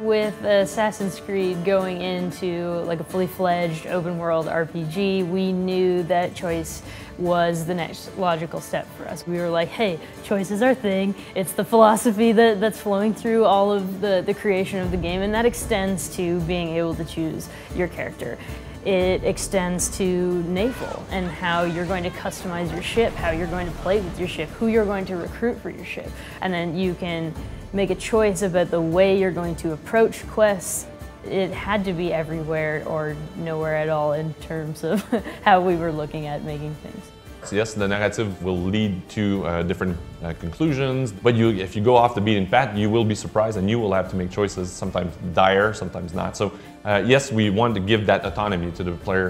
With Assassin's Creed going into like a fully fledged open world RPG, we knew that choice was the next logical step for us. We were like, hey, choice is our thing. It's the philosophy that's flowing through all of the creation of the game, and that extends to being able to choose your character. It extends to naval and how you're going to customize your ship, how you're going to play with your ship, who you're going to recruit for your ship. And then you can make a choice about the way you're going to approach quests. It had to be everywhere or nowhere at all in terms of how we were looking at making things. So yes, the narrative will lead to different conclusions, but if you go off the beaten path, you will be surprised and you will have to make choices, sometimes dire, sometimes not. So yes, we want to give that autonomy to the player.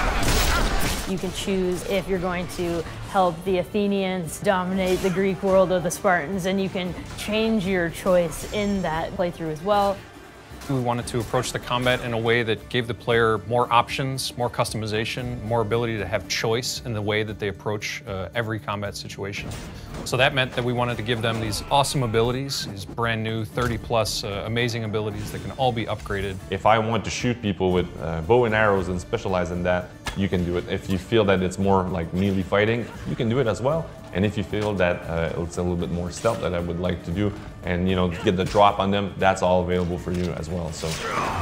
You can choose if you're going to help the Athenians dominate the Greek world or the Spartans, and you can change your choice in that playthrough as well. We wanted to approach the combat in a way that gave the player more options, more customization, more ability to have choice in the way that they approach every combat situation. So that meant that we wanted to give them these awesome abilities, these brand new 30+ amazing abilities that can all be upgraded. If I want to shoot people with bow and arrows and specialize in that, you can do it. If you feel that it's more like melee fighting, you can do it as well. And if you feel that it's a little bit more stealth that I would like to do and get the drop on them, that's all available for you as well. So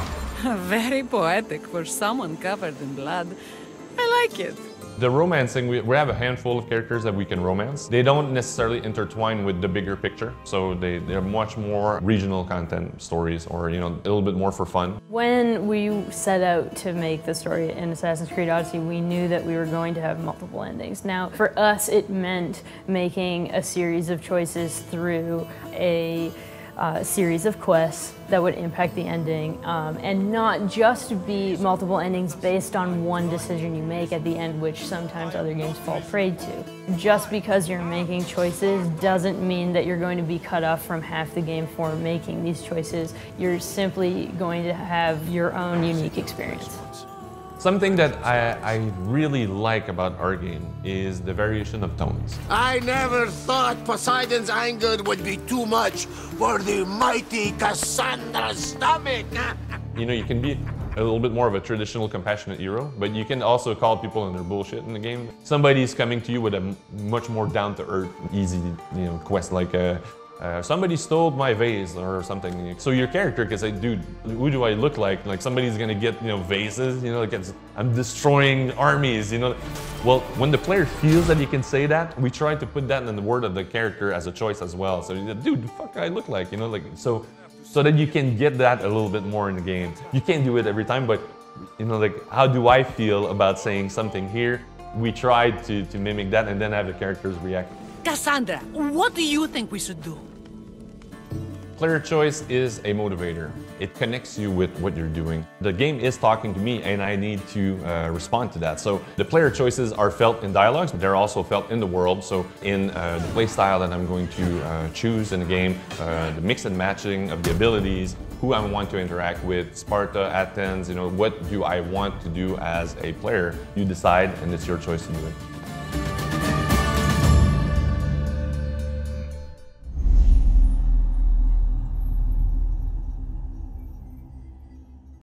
very poetic for someone covered in blood. I like it. The romancing, we have a handful of characters that we can romance. They don't necessarily intertwine with the bigger picture, so they're much more regional content stories or a little bit more for fun. When we set out to make the story in Assassin's Creed Odyssey, we knew that we were going to have multiple endings. Now, for us, it meant making a series of choices through a series of quests that would impact the ending, and not just be multiple endings based on one decision you make at the end, which sometimes other games fall prey to. Just because you're making choices doesn't mean that you're going to be cut off from half the game for making these choices. You're simply going to have your own unique experience. Something that I really like about our game is the variation of tones. I never thought Poseidon's anger would be too much for the mighty Cassandra's stomach. You can be a little bit more of a traditional compassionate hero, but you can also call people on their bullshit in the game. Somebody's coming to you with a much more down-to-earth, easy quest like somebody stole my vase or something. So your character can say, dude, who do I look like? Like somebody's gonna get vases, like I'm destroying armies, Well, when the player feels that he can say that, we try to put that in the word of the character as a choice as well. So dude, the fuck I look like, so that you can get that a little bit more in the game. You can't do it every time, but how do I feel about saying something here? We tried to mimic that and then have the characters react. Cassandra, what do you think we should do? Player choice is a motivator. It connects you with what you're doing. The game is talking to me and I need to respond to that. So the player choices are felt in dialogues, but they're also felt in the world. So in the play style that I'm going to choose in the game, the mix and matching of the abilities, who I want to interact with, Sparta, Athens, what do I want to do as a player? You decide and it's your choice to do it.